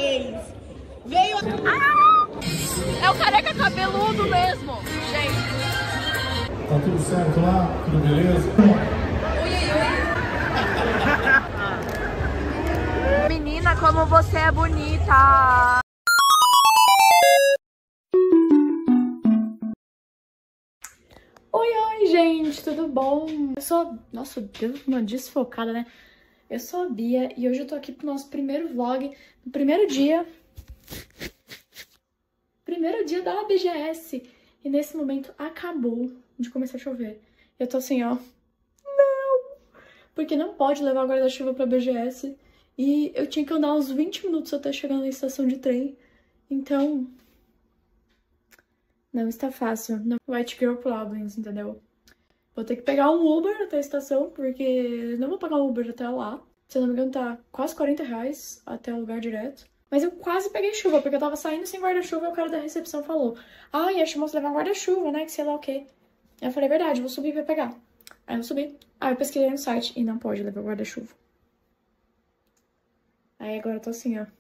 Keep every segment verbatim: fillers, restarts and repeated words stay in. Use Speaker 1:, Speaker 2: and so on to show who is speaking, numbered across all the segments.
Speaker 1: fez. Veio...
Speaker 2: Ah! É o careca cabeludo mesmo, gente.
Speaker 3: Tá tudo certo lá? Tudo beleza?
Speaker 2: Ui, ui. Menina, como você é bonita. Oi, oi, gente, tudo bom? Eu sou... Nossa, Deus, uma desfocada, né? Eu sou a Bia e hoje eu tô aqui pro nosso primeiro vlog, no primeiro dia... Primeiro dia da B G S. E nesse momento acabou de começar a chover. Eu tô assim, ó... Não! Porque não pode levar guarda-chuva pra B G S. E eu tinha que andar uns vinte minutos até chegar na estação de trem. Então... Não está fácil. Não. White girl problems, entendeu? Vou ter que pegar um Uber até a estação, porque não vou pagar um Uber até lá. Se eu não me engano, tá quase quarenta reais até o lugar direto. Mas eu quase peguei chuva, porque eu tava saindo sem guarda-chuva e o cara da recepção falou: ai, ah, acho que você levar um guarda-chuva, né? Que sei lá o quê. Aí eu falei: verdade, vou subir pra pegar. Aí eu subi. Aí eu pesquisei no site e não pode levar guarda-chuva. Aí agora eu tô assim, ó.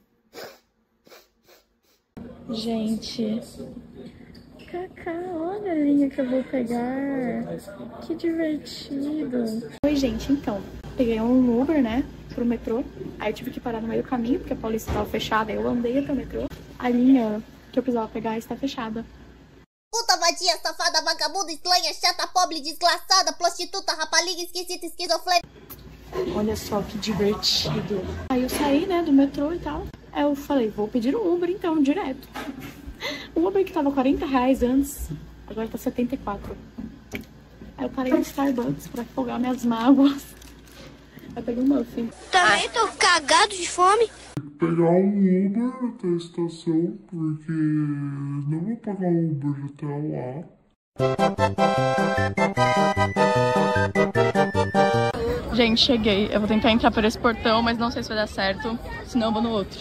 Speaker 2: Gente... Cacá, olha a linha que eu vou pegar. Que divertido. Oi, gente, então. Peguei um Uber, né, pro metrô. Aí eu tive que parar no meio do caminho, porque a Paulista estava fechada. Eu andei até o metrô. A linha que eu precisava pegar está fechada.
Speaker 4: Puta, vadia, safada, vagabunda, estranha, chata, pobre, desgraçada, prostituta, rapaliga, esquisita, esquizofrênica.
Speaker 2: Olha só que divertido. Aí eu saí, né, do metrô e tal. Aí eu falei: vou pedir um Uber, então, direto. O Uber que tava quarenta reais antes, agora tá setenta e quatro. Aí eu parei no Starbucks pra afogar minhas mágoas. Aí peguei um muffin.
Speaker 4: Também tô cagado de fome.
Speaker 3: Pegar um Uber até a estação, porque não vou pagar um Uber até lá.
Speaker 2: Gente, cheguei. Eu vou tentar entrar por esse portão, mas não sei se vai dar certo. Senão eu vou no outro.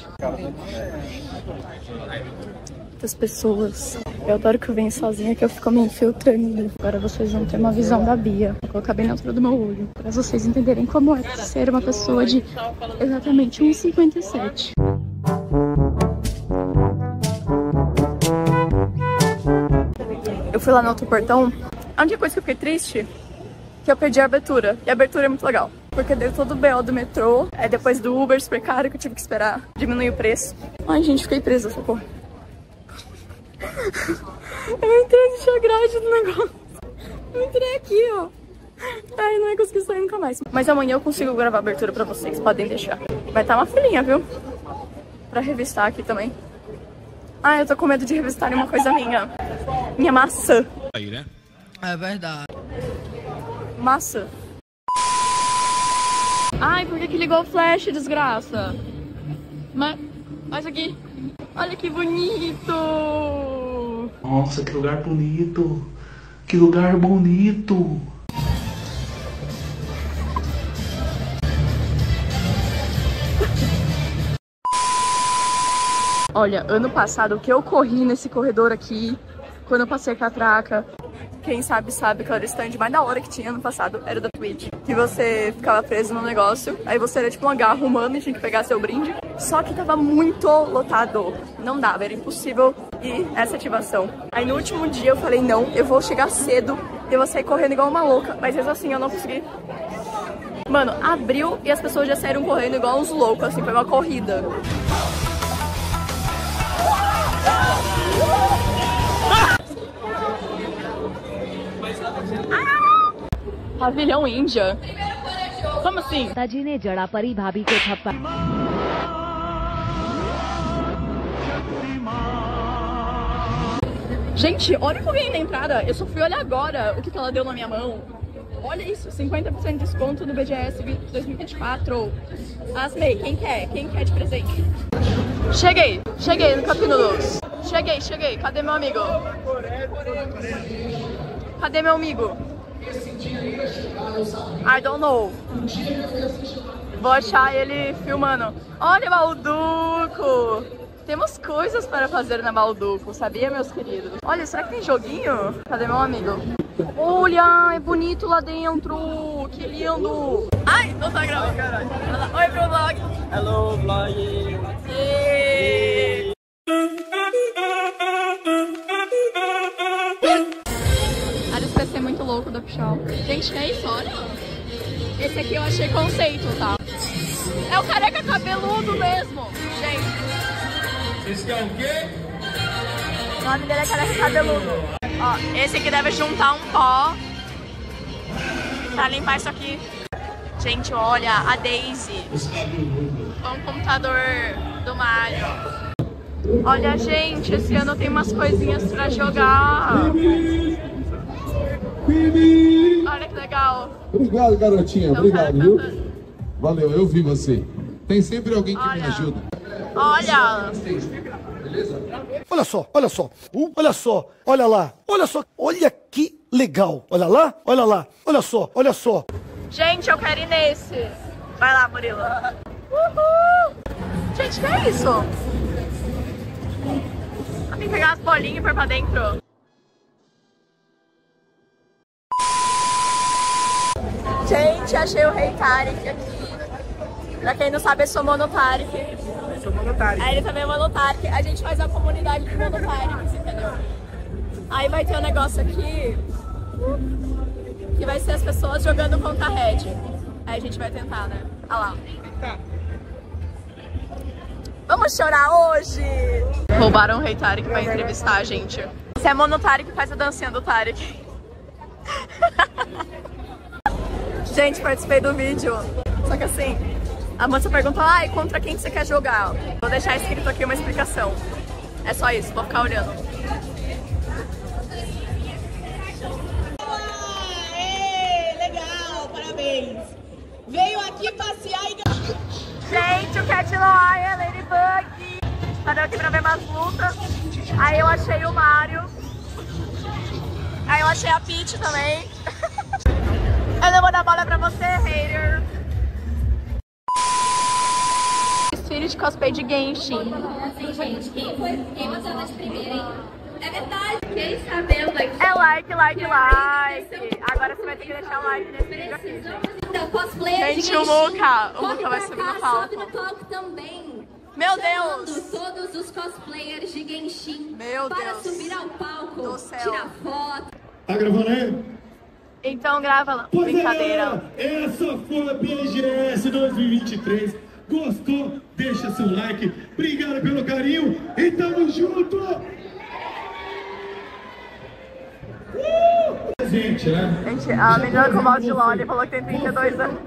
Speaker 2: Muitas pessoas. Eu adoro que eu venho sozinha, que eu fico me infiltrando. Agora vocês vão ter uma visão da Bia. Vou colocar bem na altura do meu olho, para vocês entenderem como é ser uma pessoa de exatamente um e cinquenta e sete. Eu fui lá no outro portão. A única coisa que eu fiquei triste, que eu perdi a abertura. E a abertura é muito legal, porque deu todo o B O do metrô. É depois do Uber super caro que eu tive que esperar diminuir o preço. Ai, gente, fiquei presa, socorro. Eu entrei deixa a grade do negócio. Eu entrei aqui, ó. Ai, não ia conseguir sair nunca mais. Mas amanhã eu consigo gravar a abertura pra vocês, podem deixar. Vai estar uma filinha, viu? Pra revistar aqui também. Ai, eu tô com medo de revistarem uma coisa minha. Minha maçã.
Speaker 5: Aí, né? É verdade.
Speaker 2: Maçã. Ai, por que que ligou o flash, desgraça? Mas, olha aqui. Olha que bonito.
Speaker 6: Nossa, que lugar bonito. Que lugar bonito.
Speaker 2: Olha, ano passado, o que eu corri nesse corredor aqui, quando eu passei a catraca, quem sabe sabe que era o stand mais da hora que tinha ano passado, era da Twitch. Que você ficava preso no negócio, aí você era tipo uma garra humana e tinha que pegar seu brinde. Só que tava muito lotado, não dava, era impossível ir essa ativação. Aí no último dia eu falei: não, eu vou chegar cedo e eu vou sair correndo igual uma louca, mas mesmo assim eu não consegui. Mano, abriu e as pessoas já saíram correndo igual uns loucos, assim, foi uma corrida. Pavilhão Índia. Como assim? Gente, olha o que na entrada. Eu só fui olhar agora o que, que ela deu na minha mão. Olha isso, cinquenta por cento de desconto no B G S dois mil e vinte e quatro. Asmei, quem quer? Quem quer de presente? Cheguei, cheguei no Campino Doce. Cheguei, cheguei. Cadê meu amigo? Cadê meu amigo? I don't know. Vou achar ele filmando. Olha, Balduco! Temos coisas para fazer na Balduco, sabia, meus queridos? Olha, será que tem joguinho? Cadê meu amigo? Olha, é bonito lá dentro. Que lindo. Ai, não tá gravando, caralho. Oi, pro vlog.
Speaker 5: Hello, vlog.
Speaker 2: E... ó. Gente, é isso, olha. Esse aqui eu achei conceito, tá? É o careca cabeludo mesmo, gente.
Speaker 1: Esse é o quê?
Speaker 2: O nome dele é careca cabeludo. Ó, esse aqui deve juntar um pó pra limpar isso aqui. Gente, olha, a Daisy. Com o computador do Mario. Olha, gente, esse ano tem umas coisinhas pra jogar. Olha que legal.
Speaker 7: Obrigado, garotinha.
Speaker 2: Então,
Speaker 7: obrigado,
Speaker 2: tá,
Speaker 7: viu?
Speaker 2: tá, tá.
Speaker 7: Valeu, eu vi você. Tem sempre alguém que
Speaker 2: Olha.
Speaker 7: me ajuda.
Speaker 2: Olha.
Speaker 8: Olha só, olha só, uh, olha só, olha lá, olha só, olha que legal, olha lá, olha lá, olha só, olha só.
Speaker 2: Gente, eu quero ir nesse. Vai lá, Murilo. Uhul. Gente, que é isso? Tem que pegar as bolinhas e pôr pra dentro. Gente, achei o Rei Tarek aqui. Pra quem não sabe, eu sou Monotarek.
Speaker 9: Eu sou Monotarek.
Speaker 2: Aí ele também é Monotarek. A gente faz a comunidade de Monotarek, entendeu? Aí vai ter um negócio aqui que vai ser as pessoas jogando contra a Red. Aí a gente vai tentar, né? Olha lá. Vamos chorar hoje! Roubaram o Rei Tarek pra entrevistar a gente. Se é Monotarek, faz a dancinha do Tarek. Gente, participei do vídeo. Só que assim, a moça perguntou, ai, contra quem você quer jogar? Vou deixar escrito aqui uma explicação. É só isso, vou ficar olhando.
Speaker 10: Aê, legal, parabéns. Veio aqui passear e...
Speaker 2: Gente, o Cat Noir, Ladybug. Cadê aqui pra ver umas lutas? Aí eu achei o Mario. Aí eu achei a Peach também. Eu não vou dar bola pra você, hater. Desfile de cosplay de Genshin.
Speaker 11: Assim, gente, quem foi, quem passou de primeira, hein? É verdade, quem está vendo aqui?
Speaker 2: É like, like, like. Agora você vai ter que deixar o like nesse vídeo aqui, gente.
Speaker 11: Então, cosplayer de
Speaker 2: Gente, o
Speaker 11: Genshin.
Speaker 2: Luca, o
Speaker 11: Corre
Speaker 2: Luca vai
Speaker 11: pra
Speaker 2: subir
Speaker 11: cá,
Speaker 2: no palco.
Speaker 11: sobe no palco também.
Speaker 2: Meu
Speaker 11: Chamando
Speaker 2: Deus.
Speaker 11: todos os cosplayers de Genshin
Speaker 2: Meu
Speaker 11: para
Speaker 2: Deus
Speaker 11: subir ao palco,
Speaker 2: do céu.
Speaker 11: tirar foto.
Speaker 1: Tá gravando aí?
Speaker 2: Então grava,
Speaker 1: Pois
Speaker 2: brincadeira.
Speaker 1: é, essa foi a B G S dois mil e vinte e três. Gostou? Deixa seu like. Obrigado pelo carinho e tamo junto! Uh! Gente, né?
Speaker 2: Gente, a menina com voz de Loli falou que tem trinta e dois anos.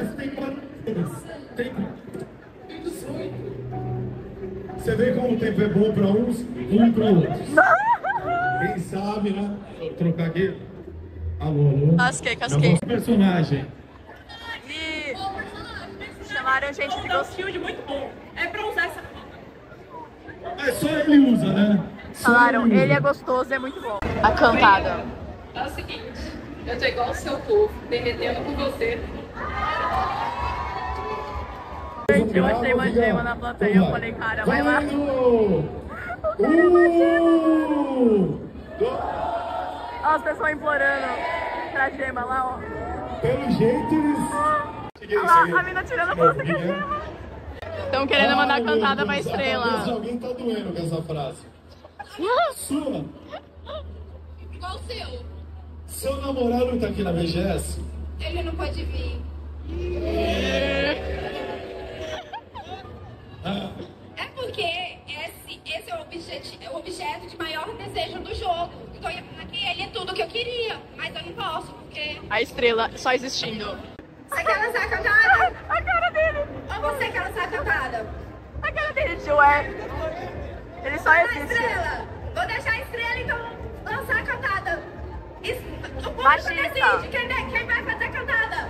Speaker 1: Você vê como o tempo é bom pra uns, ruim pra outros. Quem sabe, né? Vou trocar aqui. Alô, alô.
Speaker 2: Casquei, casquei.
Speaker 1: Nosso personagem.
Speaker 2: E chamaram a gente de Ghost Shield muito bom. É pra usar essa.
Speaker 1: É só ele usa, né? Só
Speaker 2: Falaram,
Speaker 1: ele
Speaker 2: ele é
Speaker 1: usa.
Speaker 2: gostoso, é muito bom. A cantada.
Speaker 12: É o seguinte, eu tô igual o seu povo, derretendo com você.
Speaker 2: Gente, eu achei uma gema na plateia, eu falei, cara, vai lá.
Speaker 1: Uh!
Speaker 2: Ó, as pessoas implorando pra gema lá, ó.
Speaker 1: Pelo jeito eles...
Speaker 2: Olha lá, a mina tirando foto com a gema. Estão querendo mandar
Speaker 1: Ai,
Speaker 2: cantada
Speaker 1: meu
Speaker 2: pra
Speaker 1: Deus, a
Speaker 2: estrela.
Speaker 1: cabeça de alguém tá doendo com essa frase. Sua.
Speaker 11: Qual o seu?
Speaker 1: Seu namorado tá aqui na B G S?
Speaker 11: Ele não pode vir.
Speaker 1: Ah,
Speaker 11: É porque esse, esse é, o objeto, é o objeto de maior desejo do jogo. Então eu ia falar que ele é tudo que eu queria, mas eu não posso, porque...
Speaker 2: A estrela só existindo.
Speaker 11: Você quer lançar a cantada?
Speaker 2: A cara dele.
Speaker 11: Ou você quer lançar a cantada?
Speaker 2: A cara dele, tio, é. Ele só
Speaker 11: A
Speaker 2: existe.
Speaker 11: estrela. Vou deixar a estrela, então, lançar a cantada. Isso, o público
Speaker 2: Machista.
Speaker 11: decide quem, de- quem vai fazer a cantada.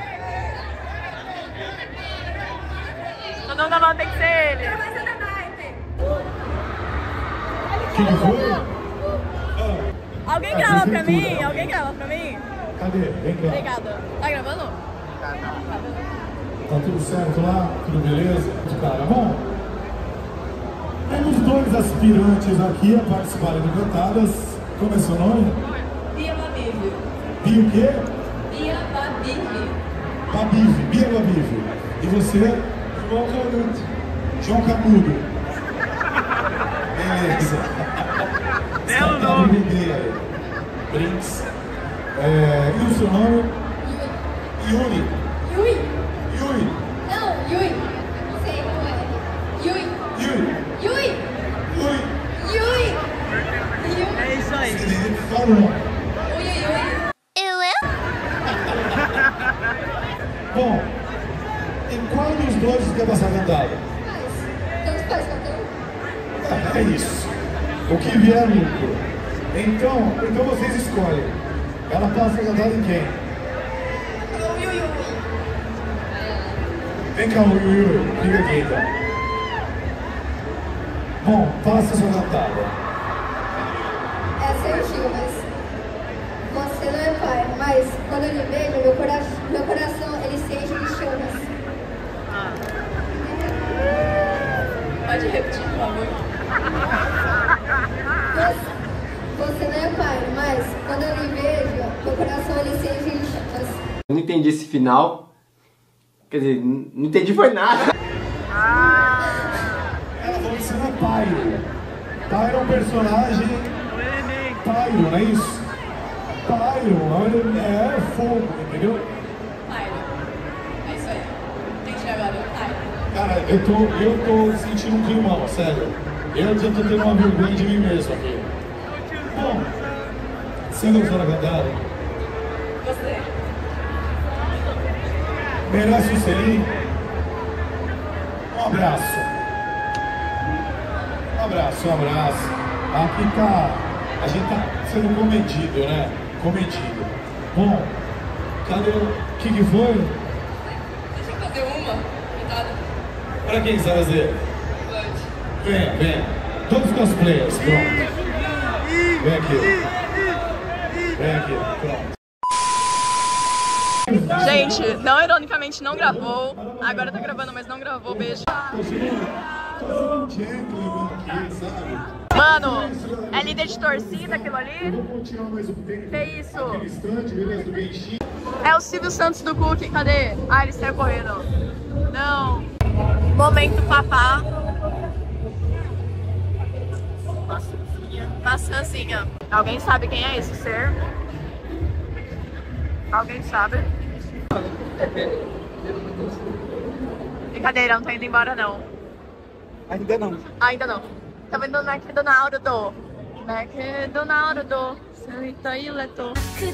Speaker 2: Todo mundo falando tem que ser ele.
Speaker 11: Quem vai ser da naipe?
Speaker 1: que que foi? Ah,
Speaker 2: Alguém
Speaker 1: Ah,
Speaker 2: grava
Speaker 1: sem
Speaker 2: pra
Speaker 1: censura,
Speaker 2: mim?
Speaker 1: ok.
Speaker 2: Alguém grava pra mim?
Speaker 1: cadê? Vem cá.
Speaker 2: Obrigada. Tá gravando?
Speaker 1: Tá tudo certo lá? Tudo beleza? Cara, bom. Temos dois aspirantes aqui a participarem do Cantadas. Como é seu nome?
Speaker 12: Bia Babive.
Speaker 1: Bia o quê?
Speaker 12: Bia Babive.
Speaker 1: Babive, Bia Babive. E você? João Canudo. João Canudo. Beleza.
Speaker 9: Belo
Speaker 1: Tá
Speaker 9: nome.
Speaker 1: no bebê aí. Brinks. É, e o seu nome? Yuri.
Speaker 11: Yui.
Speaker 1: Yuri.
Speaker 11: Não, Yui. Não sei como é. Yui.
Speaker 1: Yuri.
Speaker 11: Yui.
Speaker 1: Yuri.
Speaker 11: Yui.
Speaker 5: É isso aí.
Speaker 1: Fala o nome.
Speaker 11: Ui, ui, ui.
Speaker 4: Eu, eu?
Speaker 1: Bom, e qual dos dois quer passar cantada?
Speaker 11: Tanto faz, qualquer um.
Speaker 1: É isso. O que vier lucro. Então, então vocês escolhem. Ela passa cantada em quem?
Speaker 11: Yui, ui, ui.
Speaker 1: Vem cá, Yuri, Yuri. Fica aqui então. Bom, passa a sua cantada.
Speaker 11: É assertivo, mas você não é pai. Mas quando ele vejo, meu, cora meu coração, ele se enche de chamas. Pode repetir, por favor. Você, você não é pai, mas quando ele vejo, meu coração, ele se enche de chamas.
Speaker 9: Eu não entendi esse final. Quer dizer, não entendi foi nada.
Speaker 1: Ela falou que você não é Pyro. Pyro é um personagem. Pyro, não é isso? Pyro é fogo, entendeu?
Speaker 11: Pyro. É isso aí. Entendi agora, Pyro.
Speaker 1: Cara, eu tô, eu tô sentindo um climão, sério. Eu já tô tendo uma vergonha de mim mesmo aqui. Bom, você gostou da cantada?
Speaker 11: Gostei.
Speaker 1: Merece o selinho? Um abraço. Um abraço, um abraço. Aqui tá... A gente tá sendo comedido, né? Comedido. Bom, cadê o... O que que foi?
Speaker 11: Deixa eu fazer uma. Cuidado.
Speaker 1: Pra quem sabe fazer? Venha, venha. Todos os cosplayers, pronto. Vem aqui. Vem aqui, pronto.
Speaker 2: Gente, não ironicamente não gravou. Agora tá gravando, mas não gravou. Beijo. Mano, é líder de torcida aquilo ali? Que isso? É o Silvio Santos do Cookie, cadê? Ah, ele saiu correndo. Não. Momento papá. Maçãzinha. Alguém sabe quem é esse ser? Alguém sabe? Brincadeira, não tá indo embora não.
Speaker 5: Ainda não.
Speaker 2: Ainda não. Tá vendo o McDonald's? McDonald's. Sweet toilet.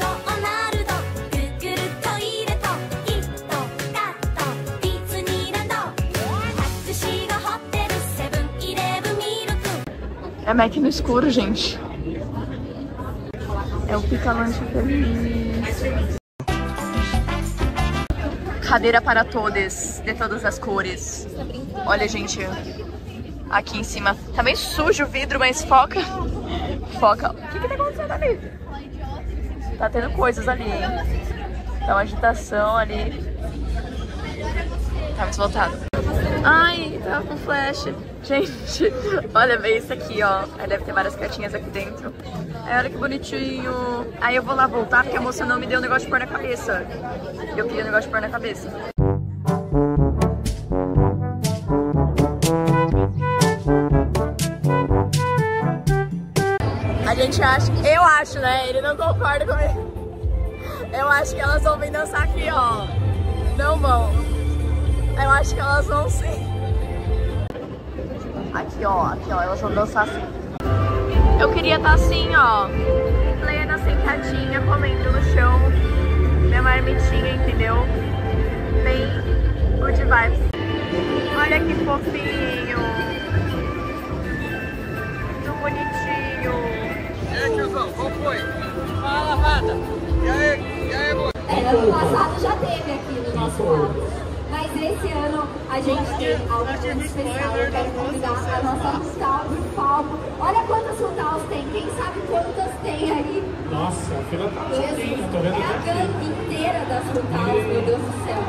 Speaker 2: É Mac no escuro, gente. É o pica-lanche feliz. Cadeira para todos, de todas as cores. Olha, gente, aqui em cima. Tá bem sujo o vidro, mas foca. Foca. O que que tá acontecendo ali? Tá tendo coisas ali, hein? Tá uma agitação ali. Tá muito voltado. Ai, tava com flash. Gente, olha bem isso aqui, ó. Aí deve ter várias cartinhas aqui dentro. Ai, olha que bonitinho. Aí eu vou lá voltar porque a moça não me deu um negócio de pôr na cabeça. Eu queria um negócio de pôr na cabeça. A gente acha, eu acho, né? Ele não concorda comigo. Eu acho que elas vão vir dançar aqui, ó. Não vão. Eu acho que elas vão sim. Aqui, ó, aqui, ó, elas vão dançar assim. Eu queria estar assim, ó, plena, sentadinha, comendo no chão, minha marmitinha, entendeu? Bem good vibes. Olha que fofinho. Muito bonitinho.
Speaker 13: E aí, tiozão, qual foi? Fala, lavada. E aí, e aí, boa?
Speaker 11: É, ano passado já teve aqui no nosso lado. Mas esse ano a gente tem algo muito especial. Eu quero convidar a nossa Rutal pro palco. Olha quantas Rutals tem. Quem sabe quantas tem aí?
Speaker 1: Nossa, a fila tá
Speaker 11: Jesus, tô vendo é a gangue inteira das Rutals, meu Deus do céu.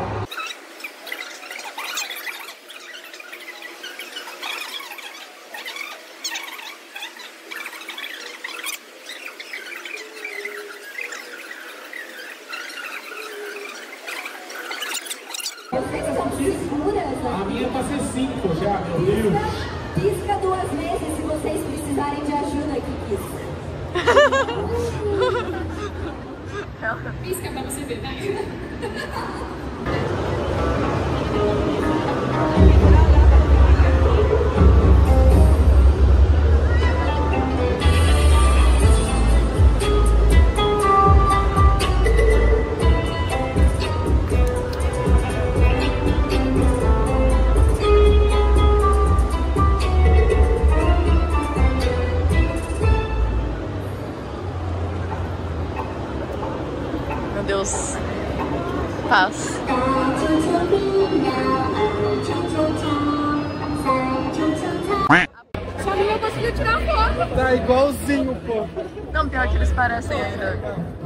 Speaker 11: Vocês são seguras aqui?
Speaker 1: A minha é pra ser cinco já, meu Deus.
Speaker 11: Pisca duas vezes se vocês precisarem de ajuda aqui, pisca.
Speaker 12: Pisca pra você ver, né?
Speaker 2: Meu Deus. Paz.
Speaker 12: Só não conseguiu tirar foto.
Speaker 5: Tá igualzinho, pô.
Speaker 2: Não, pior que eles parecem ainda.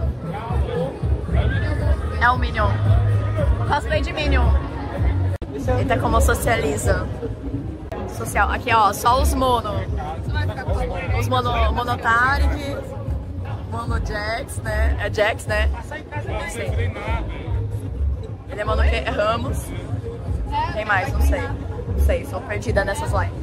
Speaker 2: É o Minion. Cosplay de Minion. Eita, como socializa. Social. Aqui, ó, só os mono. Os mono, Monotarik. Mono Jax, né? É Jax, né? Não sei. Ele é Mono que? É Ramos. Tem mais, não sei. Não sei, sou perdida nessas lives.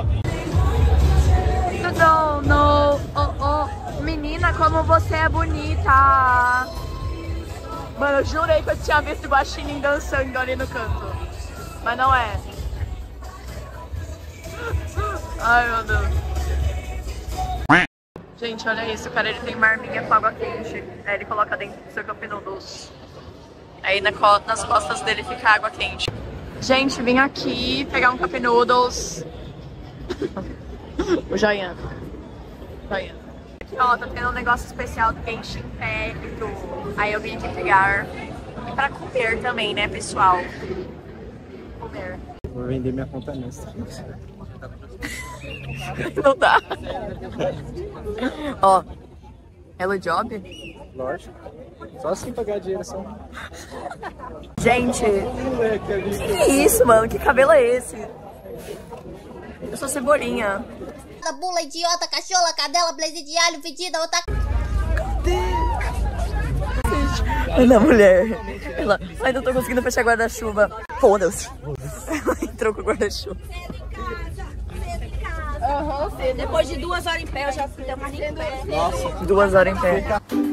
Speaker 2: Não, não. Oh, oh. Menina, como você é bonita. Mano, eu jurei que eu tinha visto o Guaxinim dançando ali no canto. Mas não é. Ai, meu Deus. Gente, olha isso, o cara ele tem marminha com água quente. Aí ele coloca dentro do seu Cup Noodles. Aí na co nas costas dele fica água quente. Gente, vim aqui pegar um Cup Noodles. O Joian. Joian. Aqui, ó, tá tendo um negócio especial do Genshin Impact. Aí eu vim aqui pegar. E pra comer também, né, pessoal? Comer.
Speaker 5: Vou vender minha conta nessa.
Speaker 2: Não dá. Ó, Hello Job?
Speaker 5: Lógico. Só assim pagar dinheiro só.
Speaker 2: Gente, que isso, mano? Que cabelo é esse? Eu sou Cebolinha.
Speaker 4: Bula, idiota, cachorra, cadela, blaze de alho, fedida, outra...
Speaker 2: Olha a mulher. Ela, ai, não tô conseguindo fechar guarda-chuva. Foda-se. Ela entrou com o guarda-chuva.
Speaker 11: Uhum, depois de duas horas em pé, eu já fui até mais em pé.
Speaker 2: Nossa, duas horas em pé.